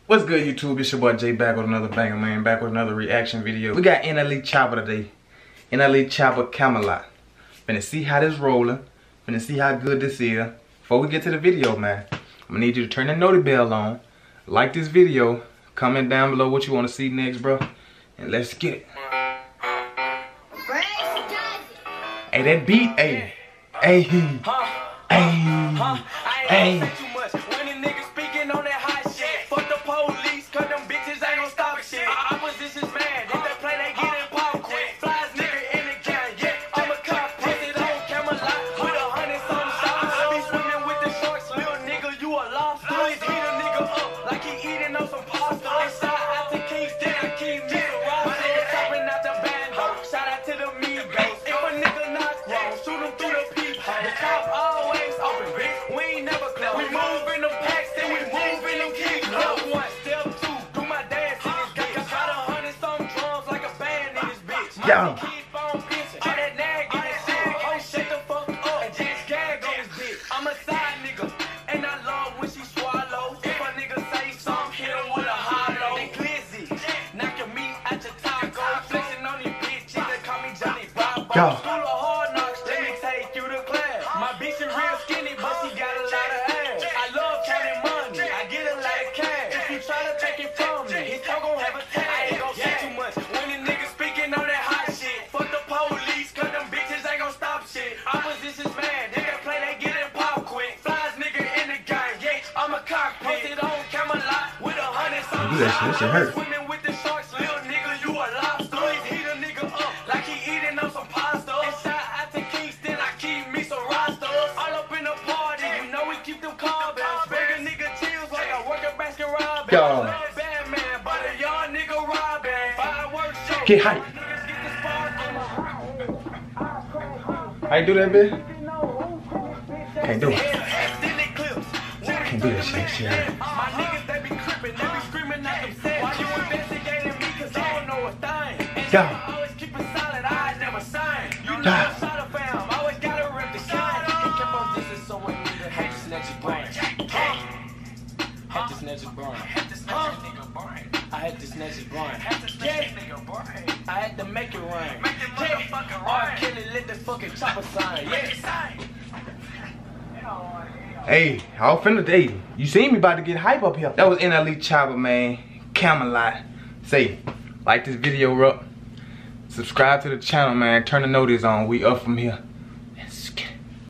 What's good, YouTube? It's your boy Jay back with another banger, man. Back with another reaction video. We got NLE Choppa today. NLE Choppa Camelot. Finna see how this rolling. Finna see how good this is. Before we get to the video, man, I'm gonna need you to turn the noti bell on. Like this video. Comment down below what you want to see next, bro. And let's get it. Hey, that beat, hey. Hey. Hey. Hey. Yo. I'm a side nigga, and I love when she swallows. If a nigga say something, hit him with a hollow. They glizzy, knock your meat out your taco. Flexing on these bitches, they call me Johnny Bravo. School of hard knocks, let me take you to class. My bitch is real skinny, but she got a lot of ass. I love counting money, I get a lot of cash. If you try to take it from me, his tongue gon' have a tag. I ain't gon' say too much when the niggas speaking on that hot shit. Fuck the police, cause them bitches ain't gon' stop shit. Opposition's mad, they can play, they get it pop quick. Flies nigga in the gang, yeah, I'm a cockpit. Posted on camelot with 100 some shots. Swimming with the sharks, little nigga, you a lobster. Heat a nigga up like he eating up some pasta. And shout out to Kingston, I keep me some rosters. All up in the party, you know we keep them carbons. Bigger nigga chills like I work at Baskin Robbins. Batman, but a young nigga robbing. Fireworks show. Get hype. How you do that, bitch? Can't do it. Can't do that shit. My niggas, they be crippin', they be screaming at themselves. Why you investigating me? Cause I don't know a thing. And I always keep it solid, I never sign. You know I'm shot of fam, always gotta rip the shine. And kept on this is so one nigga had to snatch his brain. Had to snatch his brain. I had to snatch his brain. I had to make it rain. R. Kelly lit the fucking chopper sign. Hey, I was finna date. You seen me about to get hype up here. That was NLE Choppa, man. Camelot. Say, like this video up. Subscribe to the channel, man. Turn the notice on. We up from here.